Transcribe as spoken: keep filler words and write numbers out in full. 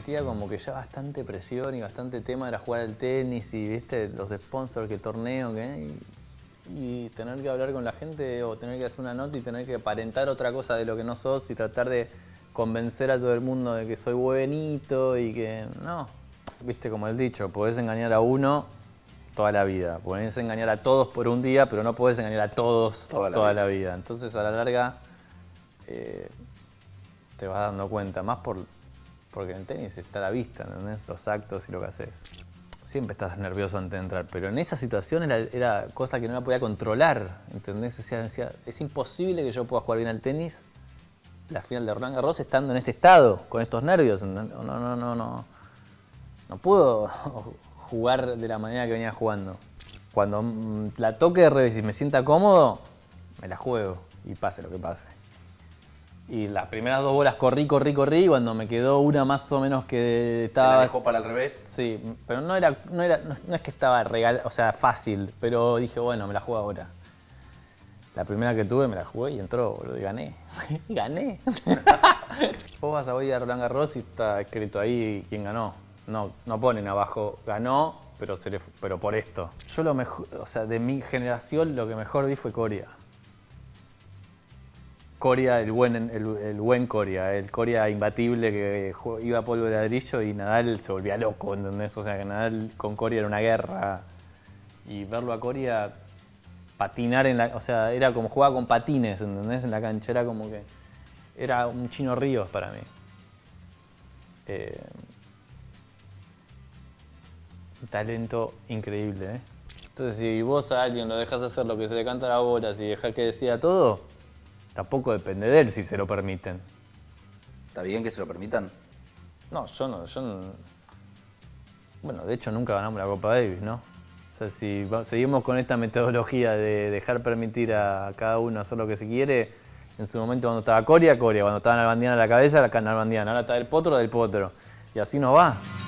sentía como que ya bastante presión y bastante tema era jugar al tenis y, viste, los sponsors, que el torneo, que... Y, y tener que hablar con la gente o tener que hacer una nota y tener que aparentar otra cosa de lo que no sos y tratar de convencer a todo el mundo de que soy buenito y que... No, viste, como el dicho, podés engañar a uno toda la vida. Podés engañar a todos por un día, pero no podés engañar a todos toda la, toda vida. la vida. Entonces, a la larga, eh, te vas dando cuenta, más por, porque en el tenis está a la vista, ¿entendés? Los actos y lo que haces. Siempre estás nervioso antes de entrar, pero en esa situación era, era cosa que no la podía controlar, ¿entendés? O sea, decía, es imposible que yo pueda jugar bien al tenis la final de Roland Garros estando en este estado, con estos nervios. No, no, no, no, no. No puedo jugar de la manera que venía jugando. Cuando la toque de revés y me sienta cómodo, me la juego y pase lo que pase. Y las primeras dos bolas corrí, corrí, corrí, y cuando me quedó una más o menos que estaba... ¿Te la dejó para el revés? Sí, pero no era, no era, no, no es que estaba regal, o sea, fácil, pero dije, bueno, me la juego ahora. La primera que tuve me la jugué y entró, boludo, y gané. ¡Gané! Vos vas a hoy a Roland Garros y está escrito ahí quién ganó. No, no ponen abajo, ganó, pero, se le, pero por esto. Yo lo mejor, o sea, de mi generación lo que mejor vi fue Coria. Coria, el buen, el, el buen Coria, el Coria imbatible que iba a polvo de ladrillo y Nadal se volvía loco, ¿entendés? O sea, que Nadal con Coria era una guerra. Y verlo a Coria patinar en la... O sea, era como jugaba con patines, ¿entendés? En la cancha, era como que... Era un Chino Ríos para mí. Eh, un talento increíble, ¿eh? Entonces, si vos a alguien lo dejás hacer lo que se le canta a la bola, si dejás que decida todo, tampoco depende de él si se lo permiten. ¿Está bien que se lo permitan? No, yo no, yo no... Bueno, de hecho nunca ganamos la Copa Davis, ¿no? O sea, si seguimos con esta metodología de dejar permitir a cada uno hacer lo que se quiere, en su momento cuando estaba Coria, Coria, cuando estaba Nalbandiana a la cabeza, la Nalbandiana, ahora está del Potro, del Potro. Y así nos va.